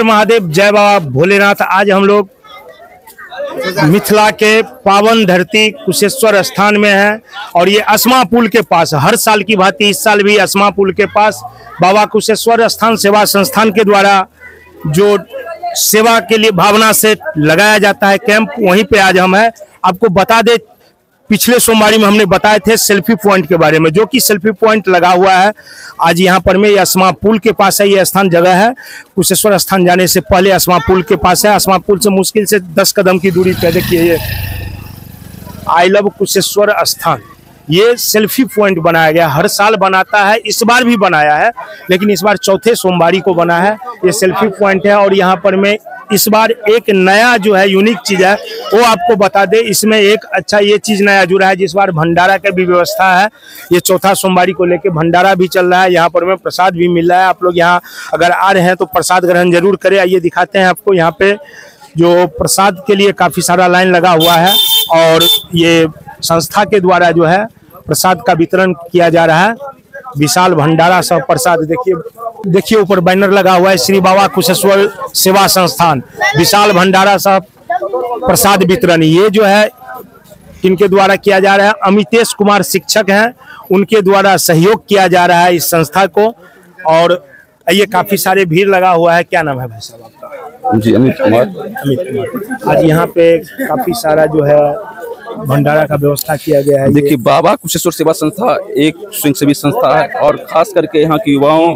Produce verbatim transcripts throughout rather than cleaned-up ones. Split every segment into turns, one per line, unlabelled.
हर महादेव, जय बाबा भोलेनाथ। आज हम लोग मिथिला के पावन धरती कुशेश्वर स्थान में है और ये अस्मा पुल के पास, हर साल की भांति इस साल भी अस्मा पुल के पास बाबा कुशेश्वर स्थान सेवा संस्थान के द्वारा जो सेवा के लिए भावना से लगाया जाता है कैंप, वहीं पे आज हम हैं। आपको बता दे, पिछले सोमवारी में हमने बताए थे सेल्फी पॉइंट के बारे में, जो कि सेल्फी पॉइंट लगा हुआ है आज यहाँ पर में। ये अस्मा पुल के पास है, ये स्थान जगह है कुशेश्वर स्थान जाने से पहले अस्मा पुल के पास है। अस्मा पुल से मुश्किल से दस कदम की दूरी पे देखिए ये आई लव कुशेश्वर स्थान, ये सेल्फी पॉइंट बनाया गया। हर साल बनाता है, इस बार भी बनाया है, लेकिन इस बार चौथे सोमवारी को बना है। ये सेल्फी पॉइंट है और यहाँ पर में इस बार एक नया जो है यूनिक चीज है वो आपको बता दे। इसमें एक अच्छा ये चीज नया जुड़ा है, जिस बार भंडारा की भी व्यवस्था है। ये चौथा सोमवारी को लेके भंडारा भी चल रहा है, यहाँ पर में प्रसाद भी मिल रहा है। आप लोग यहाँ अगर आ रहे हैं तो प्रसाद ग्रहण जरूर करें। आइए दिखाते हैं आपको, यहाँ पे जो प्रसाद के लिए काफी सारा लाइन लगा हुआ है और ये संस्था के द्वारा जो है प्रसाद का वितरण किया जा रहा है। विशाल भंडारा सब प्रसाद, देखिए देखिए ऊपर बैनर लगा हुआ है, श्री बाबा कुशेश्वर सेवा संस्थान विशाल भंडारा सब प्रसाद वितरण। ये जो है इनके द्वारा किया जा रहा है। अमितेश कुमार शिक्षक हैं, उनके द्वारा सहयोग किया जा रहा है इस संस्था को। और ये काफी सारे भीड़ लगा हुआ है। क्या नाम है भाई साहब आपका?
जी अमित कुमार।
अमित कुमार। आज यहाँ पे काफी सारा जो है भंडारा का व्यवस्था किया गया है।
देखिए, बाबा कुशेश्वर सेवा संस्था एक स्वयंसेवी संस्था है और खास करके यहाँ के युवाओं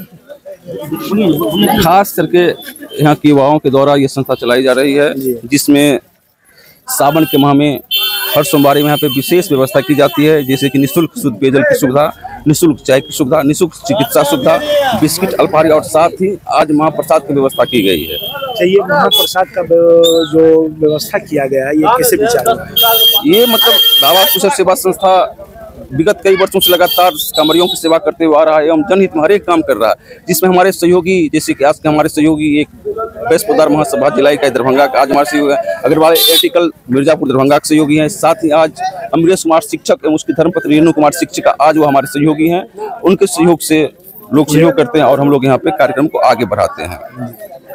खास करके यहाँ के युवाओं के द्वारा ये संस्था चलाई जा रही है, जिसमें सावन के माह में हर सोमवारी में यहाँ पे विशेष व्यवस्था की जाती है, जैसे कि निःशुल्क शुद्ध पेयजल की सुविधा, निःशुल्क चाय की सुविधा, निःशुल्क चिकित्सा सुविधा, बिस्किट अल्पाहारी और साथ ही आज महाप्रसाद की व्यवस्था की गई है।
ये महाप्रसाद का जो व्यवस्था किया गया है, ये कैसे विचार है?
ये मतलब बाबा कुशेश्वर सेवा संस्था विगत कई वर्षों से लगातार कांवरियों की सेवा करते हुए आ रहा है एवं जनहित में हर एक काम कर रहा है, जिसमें हमारे सहयोगी जैसे कि आज के हमारे सहयोगी एक वैश्वदार महासभा जिला इकाई दरभंगा का आज हमारे सहयोगी अग्रवाल एर्टिकल मिर्जापुर दरभंगा के सहयोगी हैं। साथ ही आज अमरेश कुमार शिक्षक एवं उसकी धर्मपत्नी रेणु कुमार शिक्षिका आज वो हमारे सहयोगी हैं। उनके सहयोग से लोग सहयोग करते हैं और हम लोग यहाँ पे कार्यक्रम को आगे बढ़ाते हैं।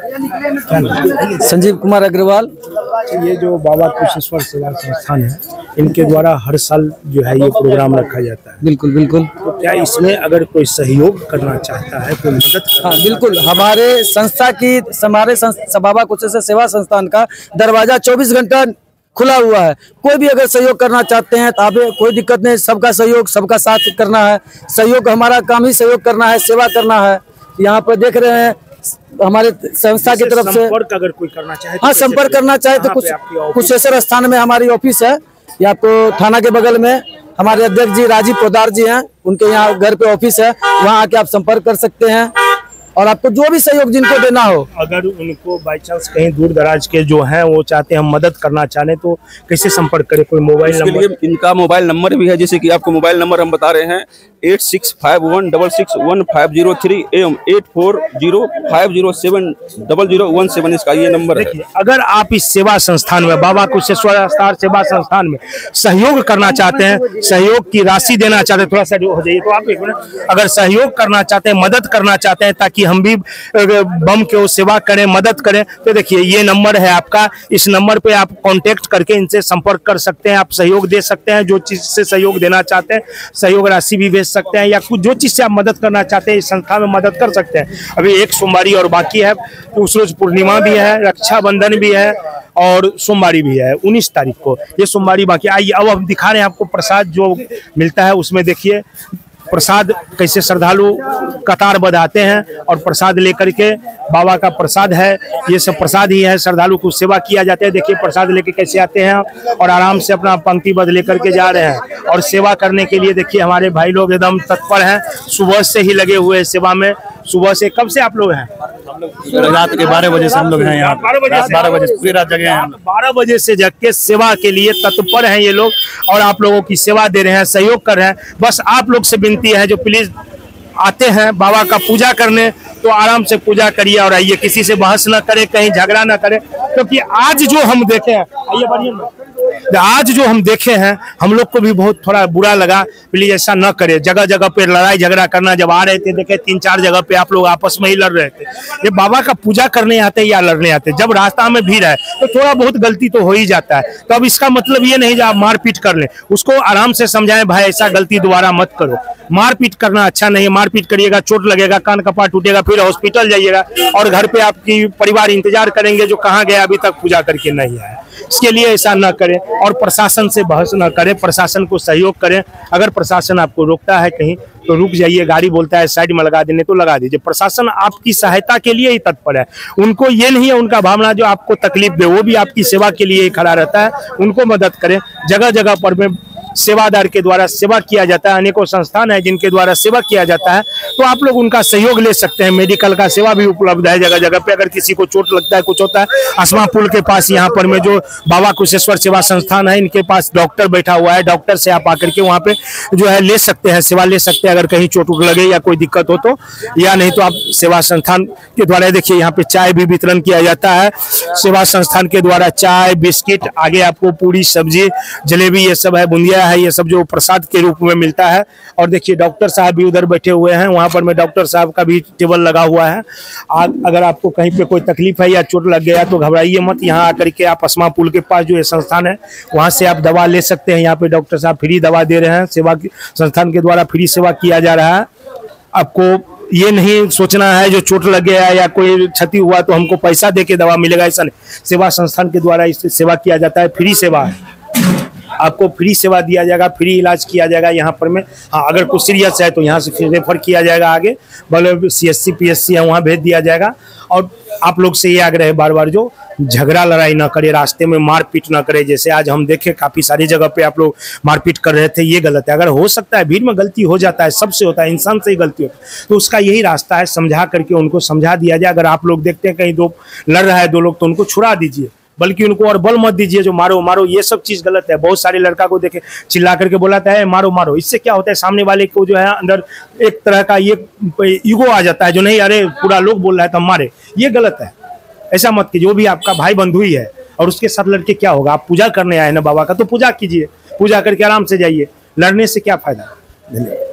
संजीव कुमार अग्रवाल।
ये जो बाबा कुशेश्वर सेवा संस्थान है, इनके द्वारा हर साल जो है ये प्रोग्राम रखा जाता है।
बिल्कुल बिल्कुल।
तो क्या इसमें अगर कोई सहयोग करना चाहता है, कोई मदद?
हाँ बिल्कुल, हमारे संस्था की हमारे बाबा कुशेश्वर सेवा संस्थान का दरवाजा चौबीस घंटा खुला हुआ है। कोई भी अगर सहयोग करना चाहते हैं तो आप कोई दिक्कत नहीं, सबका सहयोग सबका साथ करना है। सहयोग हमारा काम ही सहयोग करना है, सेवा करना है। यहाँ पर देख रहे हैं हमारे संस्था की तरफ से
संपर्क अगर कोई करना चाहे,
हाँ संपर्क करना चाहे तो कुछ कुशेश्वर स्थान में हमारी ऑफिस है, या आपको थाना के बगल में हमारे अध्यक्ष जी राजीव पोदार जी हैं, उनके यहाँ घर पे ऑफिस है, वहाँ आके आप संपर्क कर सकते हैं और आपको जो भी सहयोग जिनको देना हो।
अगर उनको बाई चांस कहीं दूर दराज के जो हैं वो चाहते हैं हम मदद करना चाहें तो कैसे संपर्क करें? कोई मोबाइल नंबर?
इनका मोबाइल नंबर भी है, जैसे कि आपको मोबाइल नंबर हम बता रहे हैं eight six five one double six one five zero three एवं eight four zero five zero seven double zero one seven इसका ये नंबर है।
अगर आप इस सेवा संस्थान में बाबा कुशेश्वर सेवा संस्थान में सहयोग करना चाहते हैं, सहयोग की राशि देना चाहते हैं, थोड़ा सा हो जाइए तो आप एक मिनट, अगर सहयोग करना चाहते हैं, मदद करना चाहते हैं ताकि हम भी बम के सेवा करें, मदद करें, तो देखिए ये नंबर है आपका। इस नंबर पे आप कांटेक्ट करके इनसे संपर्क कर सकते हैं, आप सहयोग दे सकते हैं। जो चीज से सहयोग देना चाहते हैं, सहयोग राशि भी भेज सकते हैं, या कुछ जो चीज से आप मदद करना चाहते हैं इस संस्था में मदद कर सकते हैं। अभी एक सोमवारी और बाकी है, उस रोज पूर्णिमा भी है, रक्षाबंधन भी है और सोमवारी भी है उन्नीस तारीख को, ये सोमवारी बाकी। आइए अब हम दिखा रहे हैं आपको प्रसाद जो मिलता है, उसमें देखिए प्रसाद कैसे श्रद्धालु कतार बंधाते हैं और प्रसाद लेकर के, बाबा का प्रसाद है, ये सब प्रसाद ही है। श्रद्धालु को सेवा किया जाता है। देखिए प्रसाद लेके कैसे आते हैं और आराम से अपना पंक्तिबद्ध लेकर के जा रहे हैं और सेवा करने के लिए देखिए हमारे भाई लोग एकदम तत्पर हैं, सुबह से ही लगे हुए हैं सेवा में। सुबह से कब से आप लोग हैं?
रात के बारह बजे से हम लोग हैं यहाँ, बारह बजे बारह बजे पूरी रात जगे हैं।
बारह बजे से जग के सेवा के लिए तत्पर हैं ये लोग और आप लोगों की सेवा दे रहे हैं, सहयोग कर रहे हैं। बस आप लोग से विनती है जो प्लीज आते हैं बाबा का पूजा करने तो आराम से पूजा करिए और आइए, किसी से बहस ना करें, कहीं झगड़ा ना करें, क्योंकि आज जो हम देखे हैं, आइए बढ़िए आज जो हम देखे हैं हम लोग को भी बहुत थोड़ा बुरा लगा। प्लीज ऐसा न करे। जगह जगह पे लड़ाई झगड़ा करना, जब आ रहे थे देखे तीन चार जगह पे आप लोग आपस में ही लड़ रहे थे। ये बाबा का पूजा करने आते या लड़ने आते? जब रास्ता में भीड़ है तो थोड़ा बहुत गलती तो हो ही जाता है। तो अब इसका मतलब ये नहीं आप मारपीट कर लें, उसको आराम से समझाएं, भाई ऐसा गलती दोबारा मत करो। मारपीट करना अच्छा नहीं है। मारपीट करिएगा चोट लगेगा, कान कपाट टूटेगा, फिर हॉस्पिटल जाइएगा और घर पे आपकी परिवार इंतजार करेंगे जो कहाँ गया अभी तक पूजा करके नहीं आया। इसके लिए ऐसा न करें और प्रशासन से बहस न करें, प्रशासन को सहयोग करें। अगर प्रशासन आपको रोकता है कहीं तो रुक जाइए, गाड़ी बोलता है साइड में लगा देने तो लगा दीजिए। प्रशासन आपकी सहायता के लिए ही तत्पर है। उनको ये नहीं है उनका भावना जो आपको तकलीफ दे, वो भी आपकी सेवा के लिए ही खड़ा रहता है। उनको मदद करें। जगह जगह पर में सेवादार के द्वारा सेवा किया जाता है, अनेकों संस्थान है जिनके द्वारा सेवा किया जाता है, तो आप लोग उनका सहयोग ले सकते हैं। मेडिकल का सेवा भी उपलब्ध है जगह जगह पे। अगर किसी को चोट लगता है, कुछ होता है, अस्मा पुल के पास यहाँ पर में जो बाबा कुशेश्वर सेवा संस्थान है, इनके पास डॉक्टर बैठा हुआ है। डॉक्टर से आप आकर के वहाँ पे जो है ले सकते हैं, सेवा ले सकते हैं। अगर कहीं चोट उट लगे या कोई दिक्कत हो तो, या नहीं तो आप सेवा संस्थान के द्वारा देखिए यहाँ पे चाय भी वितरण किया जाता है। सेवा संस्थान के द्वारा चाय, बिस्किट, आगे आपको पूरी, सब्जी, जलेबी, ये सब है, बुंदिया है, ये सब जो प्रसाद के रूप में मिलता है। और देखिए डॉक्टर साहब भी उधर बैठे हुए हैं, वहां पर में डॉक्टर साहब का भी टेबल लगा हुआ है। आ, अगर आपको कहीं पे कोई तकलीफ है या चोट लग गया तो घबराइए मत। यहाँ आकर के आप अस्मा पुल के पास जो ये संस्थान है वहां से आप दवा ले सकते हैं। यहाँ पे डॉक्टर साहब फ्री दवा दे रहे हैं, सेवा संस्थान के द्वारा फ्री सेवा किया जा रहा है। आपको ये नहीं सोचना है जो चोट लग गया या कोई क्षति हुआ तो हमको पैसा दे के दवा मिलेगा, ऐसा नहीं। सेवा संस्थान के द्वारा इस सेवा किया जाता है, फ्री सेवा है। आपको फ्री सेवा दिया जाएगा, फ्री इलाज किया जाएगा यहाँ पर में। हाँ, अगर कुछ सीरियस है तो यहाँ से फिर रेफर किया जाएगा आगे, बोले C S C P S C है वहाँ भेज दिया जाएगा। और आप लोग से ये आग्रह है बार बार जो झगड़ा लड़ाई ना करे, रास्ते में मारपीट ना करे। जैसे आज हम देखे काफी सारी जगह पे आप लोग मारपीट कर रहे थे, ये गलत है। अगर हो सकता है भीड़ में गलती हो जाता है, सबसे होता है, इंसान से ही गलती होती है, तो उसका यही रास्ता है, समझा करके उनको समझा दिया जाए। अगर आप लोग देखते हैं कहीं दो लड़ रहा है दो लोग तो उनको छुड़ा दीजिए, बल्कि उनको और बल मत दीजिए जो मारो मारो, ये सब चीज गलत है। बहुत सारे लड़का को देखे चिल्ला करके बोलाता है मारो मारो, इससे क्या होता है सामने वाले को जो है अंदर एक तरह का ये ईगो आ जाता है जो नहीं अरे पूरा लोग बोल रहा है तो हम मारे, ये गलत है। ऐसा मत कीजिए। जो भी आपका भाई बंधु ही है और उसके साथ लड़के क्या होगा? आप पूजा करने आए ना बाबा का, तो पूजा कीजिए, पूजा करके आराम से जाइए। लड़ने से क्या फायदा? धन्यवाद।